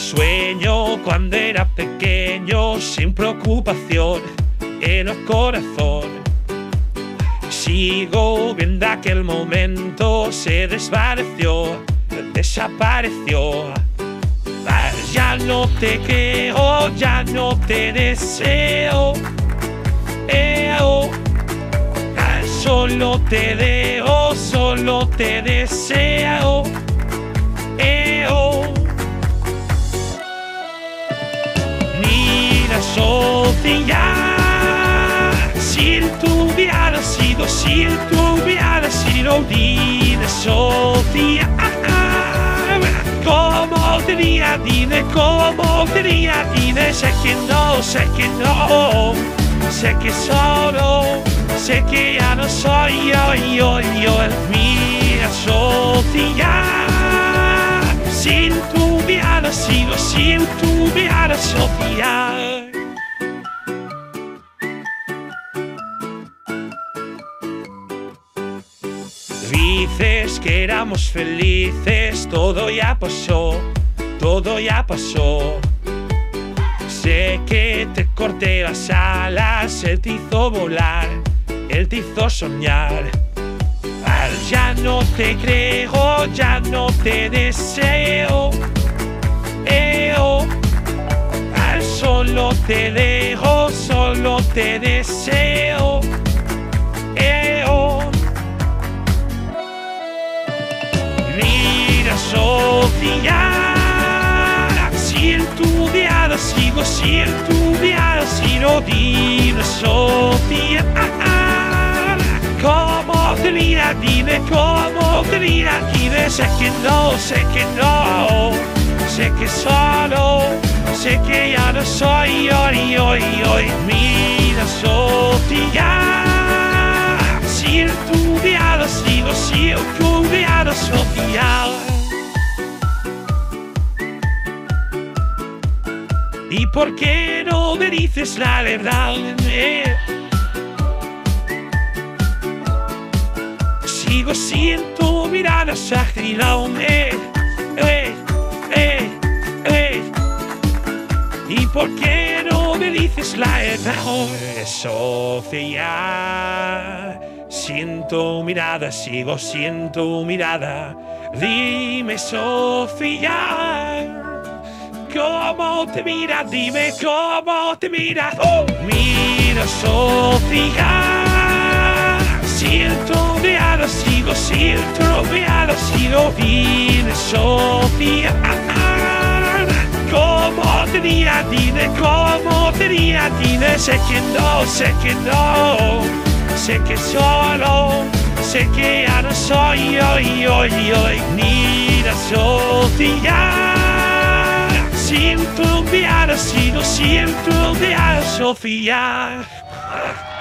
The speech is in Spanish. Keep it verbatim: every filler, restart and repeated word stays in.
Sueño cuando era pequeño, sin preocupación en el corazón. Sigo viendo aquel momento, se desvaneció, desapareció. Ya no te creo, ya no te deseo. Eh, oh. Solo te veo, solo te deseo. Eh, oh. Mira, Sofía, sin tu mirada sigo, sin tu mirada sigo. Dime, Sofía, ¿cómo tenía? Dime, ¿cómo tenía? Dime, sé que no, sé que no, sé que solo, sé que ya no soy yo, yo, yo. Mira, Sofía, sin tu mirada sigo, sin tu mirada, Sofía. Dices que éramos felices, todo ya pasó, todo ya pasó. Sé que te corté las alas, él te hizo volar, él te hizo soñar. Ya no te creo, ya no te deseo. Eh, oh. Solo te dejo, solo te deseo. Eh, oh. Mira, Sofía, sin tu mirada sigo, sin tu mirada sigo. Dime, Sofía, ¿cómo te mira? Dime, ¿cómo te mira? Dime, sé que no, sé que no, sé que solo, sé que ya no soy yo, yo, yo. Mira, Sofía, sin tu mirada sigo, sin tu mirada, Sofía. ¿Y por qué no me dices la verdad? Eh? Sigo sin tu mirada, Sahila, eh, eh, eh, eh. ¿Y por qué no me dices la verdad? Oh, Sofía, sin tu mirada, sigo sin tu mirada. Dime, Sofía, ¿cómo te mira? Dime, ¿cómo te mira? Oh, mira, Sofía, sin tu mirada sigo, sin tu mirada sigo. Dime, Sofía, ¿cómo te mira? Dime, ¿cómo te mira? Dime, sé que no, sé que no, sé que solo, sé que ya no soy yo, yo, yo. Mira, Sofía, sin tu mirada sigo, sin tu mirada, Sofía.